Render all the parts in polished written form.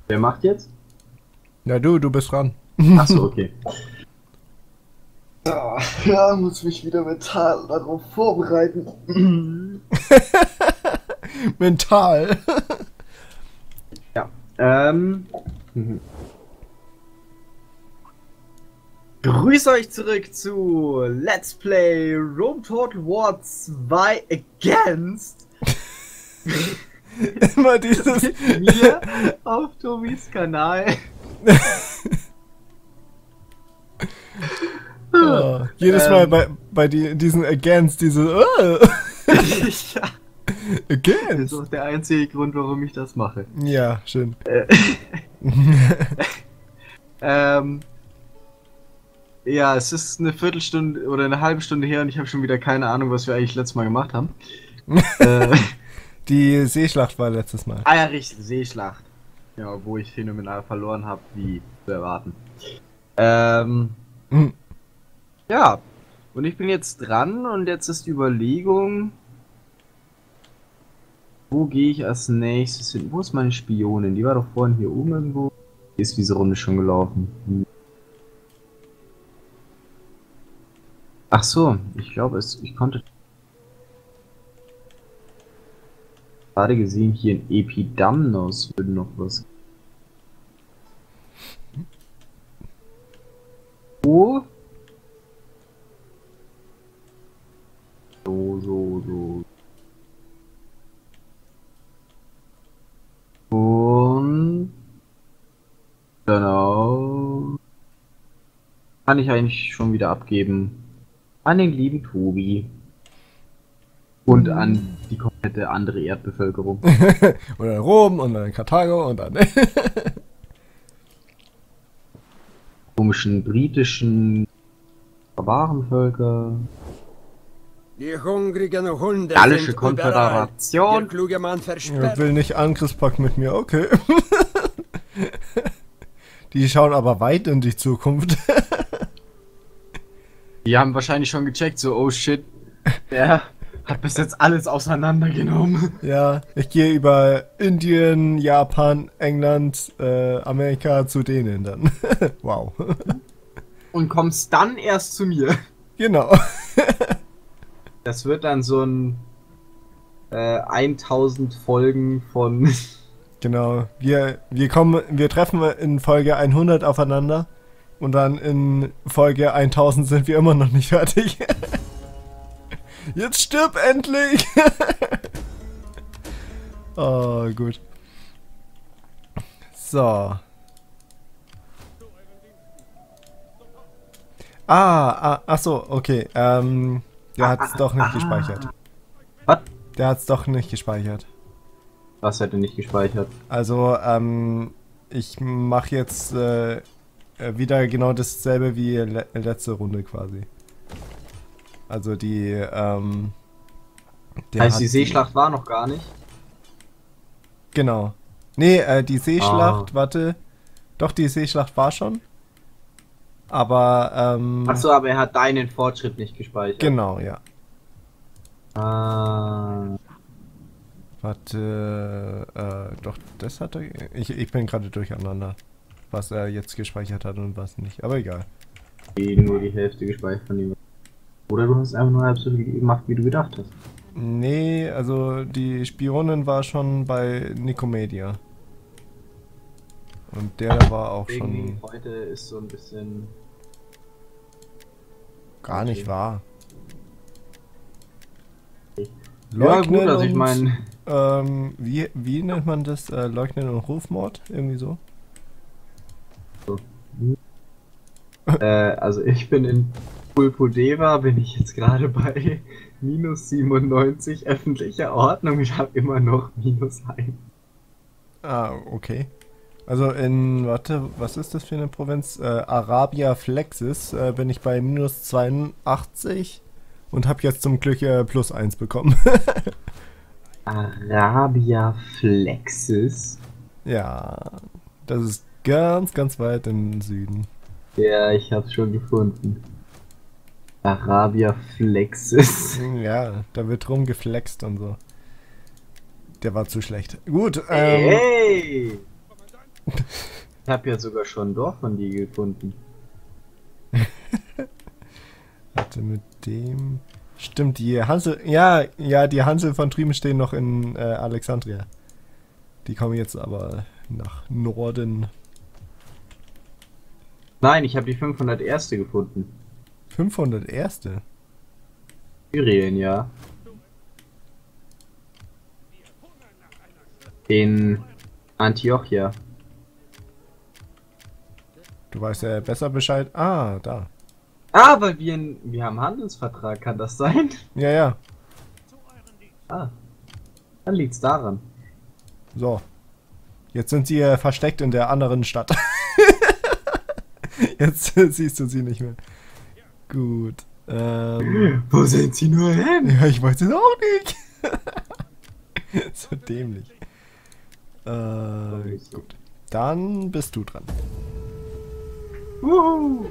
Wer macht jetzt? Ja, du bist dran. Achso, okay. Ja, muss mich wieder mental darauf vorbereiten. Mental. Ja. Mhm. Grüß euch zurück zu Let's Play Rome Total War 2 Against Immer dieses. mir auf Tobis Kanal. Oh, jedes Mal bei diesen Against, diese. Ja, das Against. ist auch der einzige Grund, warum ich das mache. Ja, schön. Ja, es ist eine Viertelstunde oder eine halbe Stunde her und ich habe schon wieder keine Ahnung, was wir eigentlich letztes Mal gemacht haben. Die Seeschlacht war letztes Mal. Ja, richtig, Seeschlacht. Ja, wo ich phänomenal verloren habe, wie zu erwarten. Hm. Ja, und ich bin jetzt dran und jetzt ist die Überlegung, wo gehe ich als nächstes hin? Wo ist meine Spionin? Die war doch vorhin hier oben irgendwo. Hier ist diese Runde schon gelaufen. Ach so, ich glaube ich konnte gerade gesehen, hier in Epidamnos würde noch was. Wo? So. Und genau. Kann ich eigentlich schon wieder abgeben. An den lieben Tobi. Und an die komplette andere Erdbevölkerung. Und dann Rom und dann Karthago und dann. Komischen britischen Barbarenvölker. Die hungrigen Hunde Gallische sind überall. Konföderation. Der kluge Mann Er versperrt. will nicht Angriffspakt mit mir, okay. Die schauen aber weit in die Zukunft. Die haben wahrscheinlich schon gecheckt, so, oh shit, der hat bis jetzt alles auseinandergenommen. Ja, ich gehe über Indien, Japan, England, Amerika zu denen dann. Wow. Und kommst dann erst zu mir. Genau. Das wird dann so ein 1000 Folgen von... Genau. Wir treffen in Folge 100 aufeinander und dann in Folge 1000 sind wir immer noch nicht fertig. Jetzt stirb endlich! Oh, gut. So. Ach so, okay. Der hat's doch nicht gespeichert. Was? Der hat's doch nicht gespeichert. Was hat er nicht gespeichert? Also, ich mache jetzt wieder genau dasselbe wie letzte Runde quasi. Also die, der Heißt, hat die Seeschlacht war noch gar nicht? Genau. Nee, die Seeschlacht, warte. Doch, die Seeschlacht war schon. Aber, Achso, aber er hat deinen Fortschritt nicht gespeichert. genau, ja. Ah, Warte, doch, das hat er. Ich bin gerade durcheinander, was er jetzt gespeichert hat und was nicht. Aber egal. nur die Hälfte gespeichert von ihm. Oder du hast einfach nur halb so viel gemacht, wie du gedacht hast. Nee, also die Spionin war schon bei Nikomedia. Und der war auch Irgendwie schon heute ist so ein bisschen... gar nicht wahr. Ja gut, also ich und, meine... wie nennt man das? Leugnen und Rufmord? Irgendwie so? also ich bin in Pulpodeva, bin ich jetzt gerade bei minus 97 öffentlicher Ordnung. Ich habe immer noch minus 1. Ah, okay. Also in, warte, was ist das für eine Provinz? Arabia Flexis bin ich bei minus 82 und habe jetzt zum Glück plus 1 bekommen. Arabia Flexis? Ja, das ist ganz, ganz weit im Süden. Ja, ich hab's schon gefunden. Arabia Flexis. Ja, da wird rumgeflext und so. Der war zu schlecht. Gut, Hey! Ich habe ja sogar schon ein Dorf von dir gefunden. Warte, mit dem... Stimmt, die Hansel... Ja, die Hansel von drüben stehen noch in Alexandria. Die kommen jetzt aber nach Norden. Nein, ich habe die 501. gefunden. 501. Syrien, ja. In Antiochia. Du weißt ja besser Bescheid. Ah, da. Ah, weil wir haben einen Handelsvertrag, kann das sein? Ja, ja. Ah, dann liegt's daran. So. Jetzt sind sie versteckt in der anderen Stadt. Jetzt siehst du sie nicht mehr. Gut. Wo sind sie nur hin? Ja, ich weiß es auch nicht. So dämlich. Gut. Dann bist du dran. Wuhu.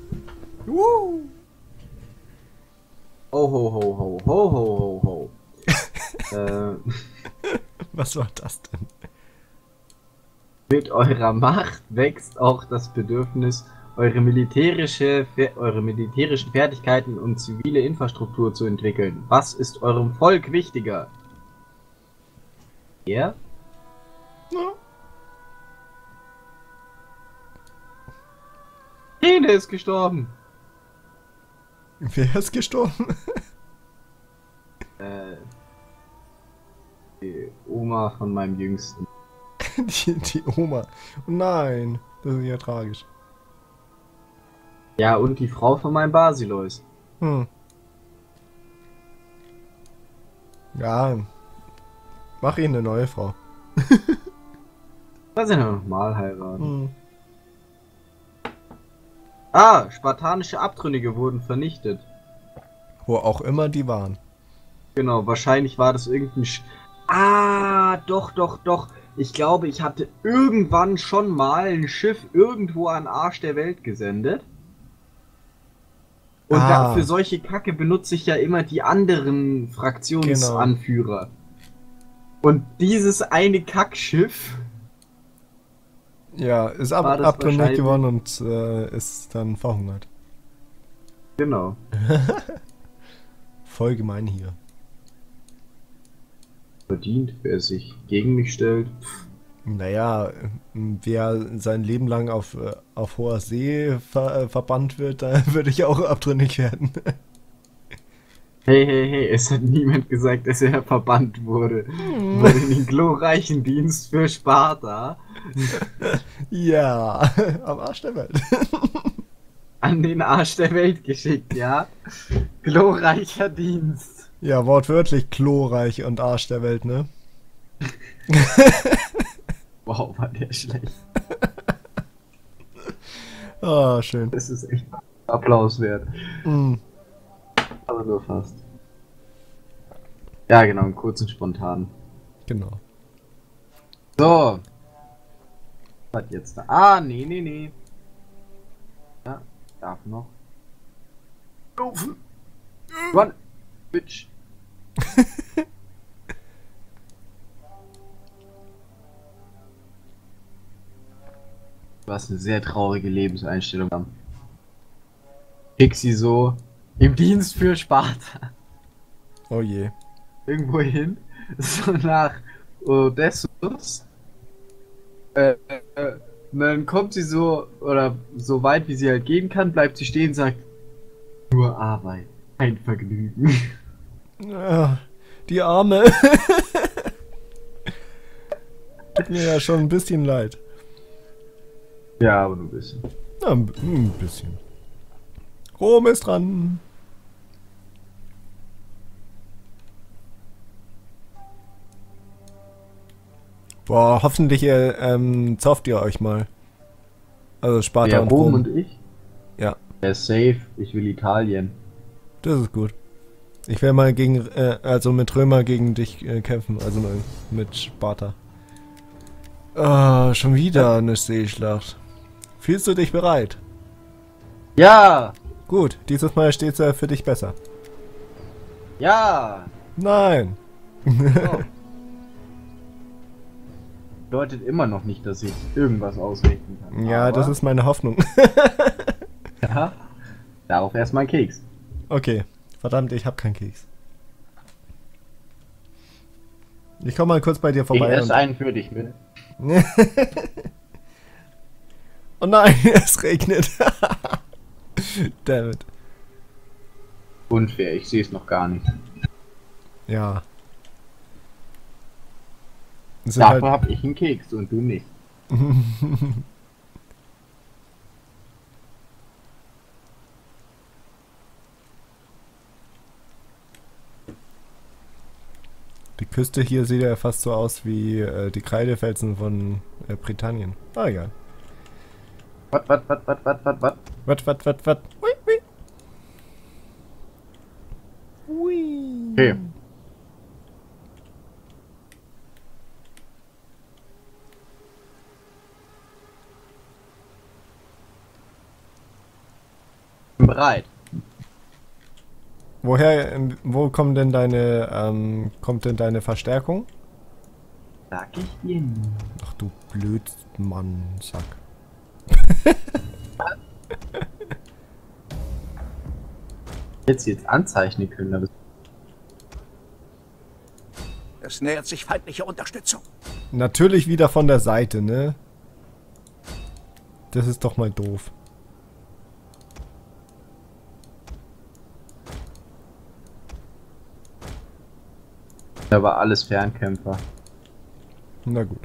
Oh ho ho ho ho ho ho ho. Was war das denn? Mit eurer Macht wächst auch das Bedürfnis, eure militärischen Fertigkeiten und zivile Infrastruktur zu entwickeln. Was ist eurem Volk wichtiger? Er? Ja. Hene ist gestorben. Wer ist gestorben? Die Oma von meinem Jüngsten. Die Oma. Oh nein, das ist ja tragisch. Ja, und die Frau von meinem Basileus. Hm. Ja. Mach ihn eine neue Frau. Da sind wir nochmal heiraten. Hm. Ah, spartanische Abtrünnige wurden vernichtet. Wo auch immer die waren. Genau, wahrscheinlich war das irgendein Ah, doch. Ich glaube, ich hatte irgendwann schon mal ein Schiff irgendwo an Arsch der Welt gesendet. Und für solche Kacke benutze ich ja immer die anderen Fraktionsanführer. Und dieses eine Kackschiff... Ja, ist war das abtrünnig wahrscheinlich- geworden und ist dann verhungert. Genau. Voll gemein hier. Verdient, wer sich gegen mich stellt. Naja, wer sein Leben lang auf hoher See verbannt wird, da würde ich auch abtrünnig werden. Hey, es hat niemand gesagt, dass er verbannt wurde. Wurde in den glorreichen Dienst für Sparta. Ja, am Arsch der Welt. An den Arsch der Welt geschickt, ja? Glorreicher Dienst. Ja, wortwörtlich glorreich und Arsch der Welt, ne? Wow, war der schlecht. Ah, schön. Das ist echt Applaus wert. Mm. Aber nur fast. Ja, genau, einen kurzen spontan. Genau. So. Was jetzt da? Ah, nee. Ja, darf noch. Run, bitch. Du hast eine sehr traurige Lebenseinstellung. Schick sie so im Dienst für Sparta. Oh je. Irgendwo hin, so nach Odessus. Und dann kommt sie so, oder so weit wie sie halt gehen kann, bleibt sie stehen und sagt, nur Arbeit, kein Vergnügen. Ah, die Arme. Tut mir ja schon ein bisschen leid. Ja, aber du bist. Ja, ein bisschen. Rom ist dran. Boah, hoffentlich zauft ihr euch mal. Also Sparta Der und Rom Rom. und ich? Ja. Der ist safe, ich will Italien. Das ist gut. Ich werde mal gegen, also mit Römer gegen dich kämpfen, also mit Sparta. Ah, schon wieder eine Seeschlacht. Fühlst du dich bereit? Ja! Gut, dieses Mal steht's für dich besser. Ja! Nein! So. Bedeutet immer noch nicht, dass ich irgendwas ausrichten kann. Ja, aber, das ist meine Hoffnung. Ja, darauf erstmal ein Keks. Okay, verdammt, ich habe keinen Keks. Ich komme mal kurz bei dir Ich vorbei. esse einen für dich mit. Oh nein, es regnet. Dammit. Unfair, ich sehe es noch gar nicht. Ja. Es sind Dafür halt, habe ich einen Keks und du nicht. die Küste hier sieht ja fast so aus wie die Kreidefelsen von Britannien. Ah, egal. Was? Wat? Hui, hui. Hui. Okay. Bin bereit. Wo kommt denn deine Verstärkung? Sag ich dir nie. Ach du Blödmann, Sack. Jetzt anzeichnen können, aber Es nähert sich feindliche Unterstützung. Natürlich wieder von der Seite, ne? Das ist doch mal doof. da war alles Fernkämpfer. Na gut.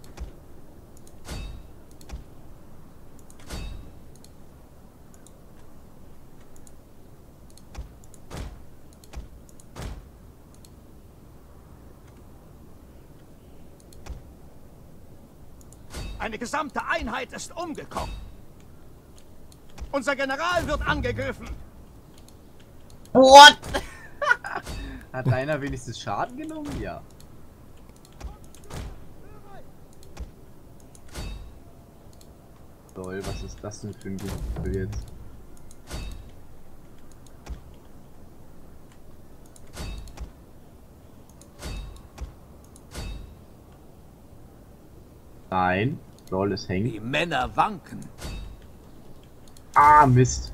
Eine gesamte Einheit ist umgekommen. Unser General wird angegriffen. What? Hat deiner wenigstens Schaden genommen? Ja. Lol, was ist das denn für ein Gefühl jetzt? Nein, lol, es hängt. Die Männer wanken. Ah, Mist.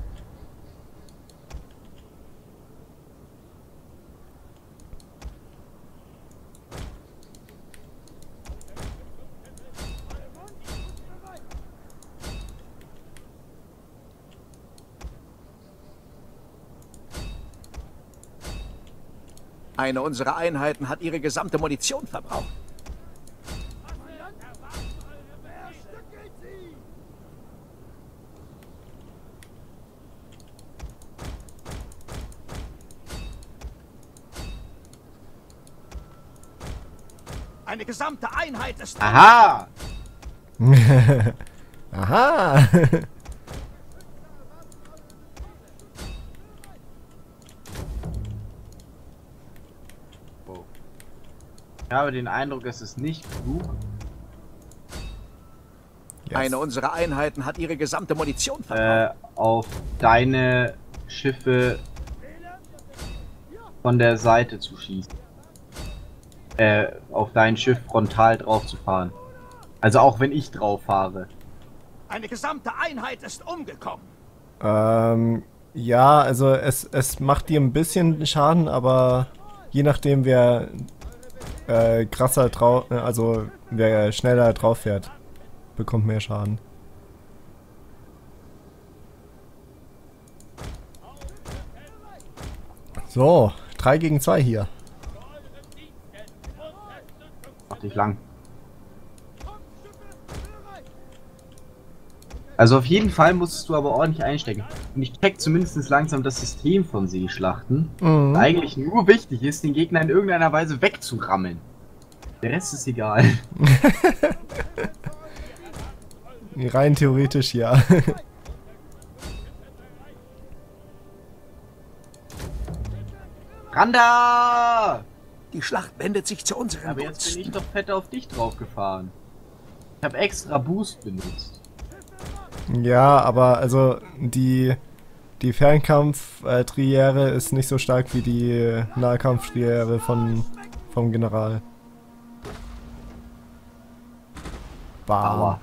Eine unserer Einheiten hat ihre gesamte Munition verbraucht. Eine gesamte Einheit ist... Aha! Aha! Oh. Ich habe den Eindruck, es ist nicht klug. Yes. Eine unserer Einheiten hat ihre gesamte Munition verbraucht. Auf deine Schiffe von der Seite zu schießen. Auf dein Schiff frontal drauf zu fahren. Also auch wenn ich drauf fahre. Eine gesamte Einheit ist umgekommen. Ja, also es macht dir ein bisschen Schaden, aber je nachdem wer krasser drauf, also wer schneller drauf fährt, bekommt mehr Schaden. So, 3 gegen 2 hier. Mach dich lang. Also auf jeden Fall musstest du aber ordentlich einstecken. Und ich check zumindest langsam das System von Seeschlachten. Mhm. Was eigentlich nur wichtig ist, den Gegner in irgendeiner Weise wegzurammeln. Der Rest ist egal. Rein theoretisch ja. Randa! Die Schlacht wendet sich zu unseren Aber jetzt bin ich Gunsten. doch fett auf dich drauf gefahren. Ich habe extra Boost benutzt. Ja, aber also die Fernkampf-Triere ist nicht so stark wie die Nahkampf-Triere vom General. Bam.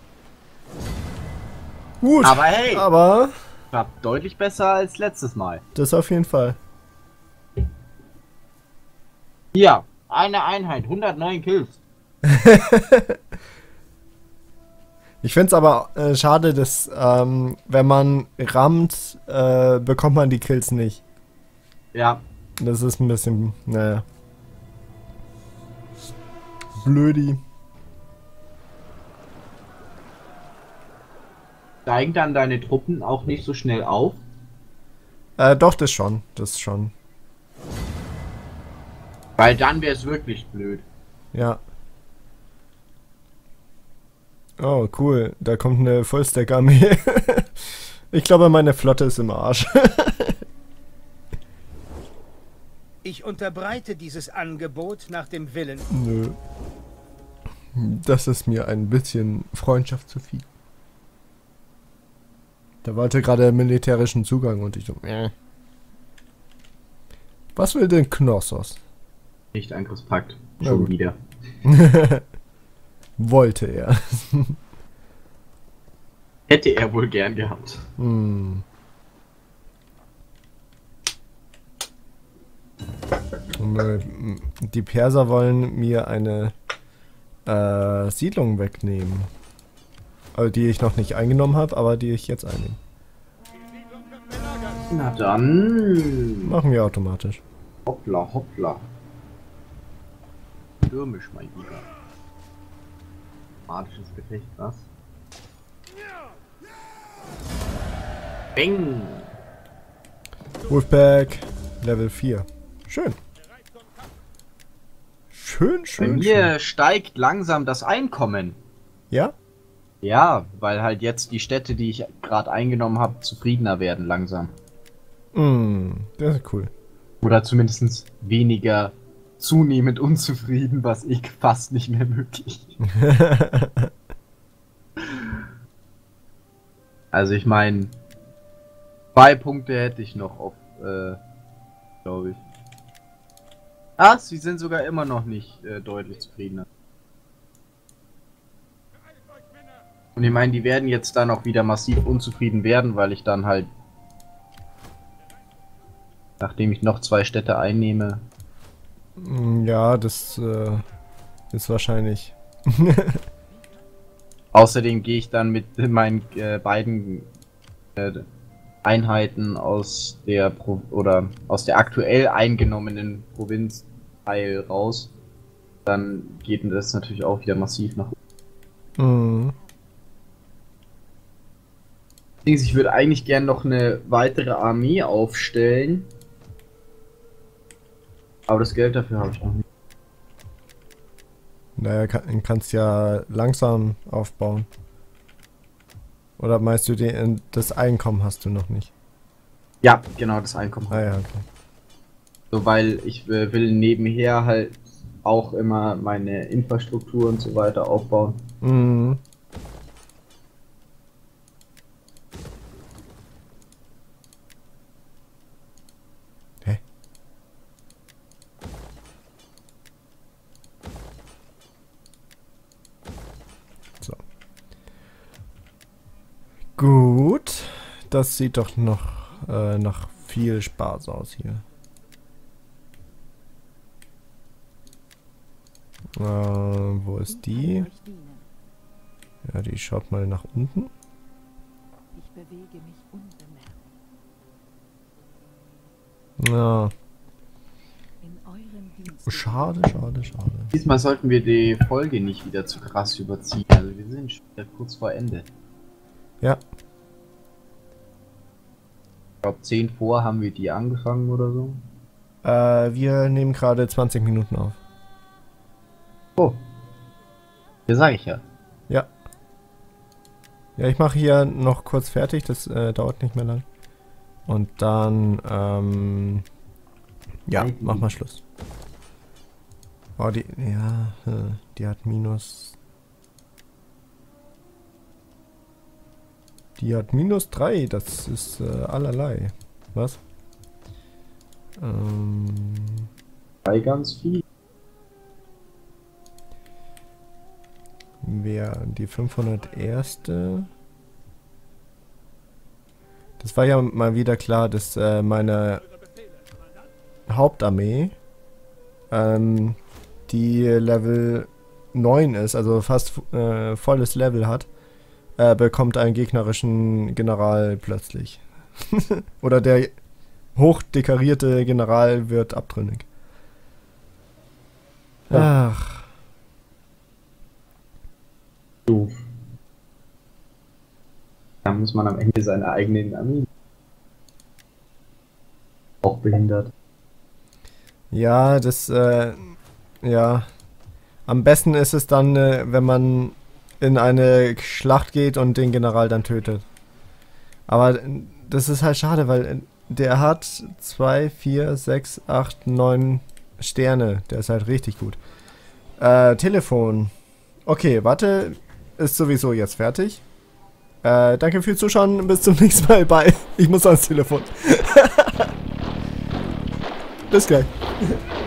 Gut. Aber hey, Aber war deutlich besser als letztes Mal. das auf jeden Fall. Hier, eine Einheit, 109 Kills. Ich finde es aber schade, dass wenn man rammt, bekommt man die Kills nicht. Ja, Das ist ein bisschen, naja. Blödi. steigen dann deine Truppen auch nicht so schnell auf. Doch, das schon. Das schon. Weil dann wäre es wirklich blöd. Ja. Oh, cool. Da kommt eine Vollstack-Armee. Ich glaube, meine Flotte ist im Arsch. Ich unterbreite dieses Angebot nach dem Willen. Nö. Das ist mir ein bisschen Freundschaft zu viel. Der wollte gerade militärischen Zugang und ich so, Was will denn Knossos? Nicht Angriffspakt. Na Schon gut. wieder. Wollte er. Hätte er wohl gern gehabt. Hm. Und, die Perser wollen mir eine Siedlung wegnehmen. Also die ich noch nicht eingenommen habe, aber die ich jetzt einnehme. Na dann. Machen wir automatisch. Hoppla, hoppla. Stürmisch, mein Lieber. Dramatisches Gefecht, was? Bing! Wolfpack, Level 4. Schön. Schön, Bei schön, mir schön. steigt langsam das Einkommen. Ja? Ja, weil halt jetzt die Städte, die ich gerade eingenommen habe, zufriedener werden langsam. Das ist cool. Oder zumindest weniger zunehmend unzufrieden, was fast nicht mehr möglich. Also ich meine, 2 Punkte hätte ich noch auf, glaube ich. Ah, sie sind sogar immer noch nicht deutlich zufriedener. Und ich meine, die werden jetzt dann auch wieder massiv unzufrieden werden, weil ich dann halt, nachdem ich noch 2 Städte einnehme, Ja, das ist wahrscheinlich. außerdem gehe ich dann mit meinen beiden Einheiten aus der aus der aktuell eingenommenen Provinzteil raus. Dann geht das natürlich auch wieder massiv nach oben. Ich würde eigentlich gern noch eine weitere Armee aufstellen. Aber das Geld dafür habe ich noch nicht. Naja, kannst ja langsam aufbauen. Oder meinst du, das Einkommen hast du noch nicht? Ja, genau, das Einkommen. Ah ja, okay. So, weil ich will nebenher halt auch immer meine Infrastruktur und so weiter aufbauen. Mhm. Hä? So. Gut. Das sieht doch noch nach viel Spaß aus hier. Wo ist die? Ja, die schaut mal nach unten. Ich bewege mich unbemerkt. Ja, In eurem Dienst. schade, schade, schade. Diesmal sollten wir die Folge nicht wieder zu krass überziehen. Also wir sind schon wieder kurz vor Ende. Ja, Ich glaube 10 vor haben wir die angefangen oder so. wir nehmen gerade 20 Minuten auf. Oh. Ja, sag ich ja. Ja. Ja, ich mache hier noch kurz fertig, das dauert nicht mehr lang. Und dann, ja, mach mal Schluss. Oh, die, ja, die hat minus... Die hat -3, das ist allerlei. Was? Bei ganz viel. Die 501. Das war ja mal wieder klar, dass meine Hauptarmee die Level 9 ist, also fast volles Level hat, bekommt einen gegnerischen General plötzlich. Oder der hochdekorierte General wird abtrünnig. Ja. Ach. Doof. Da muss man am Ende seine eigenen Armee. Auch behindert. Ja, das, ja. Am besten ist es dann, wenn man in eine Schlacht geht und den General dann tötet. Aber das ist halt schade, weil der hat 2, 4, 6, 8, 9 Sterne. Der ist halt richtig gut. Telefon. Okay, warte. Ist sowieso jetzt fertig. Danke fürs Zuschauen. Bis zum nächsten Mal. Bye. Ich muss ans Telefon. Bis gleich.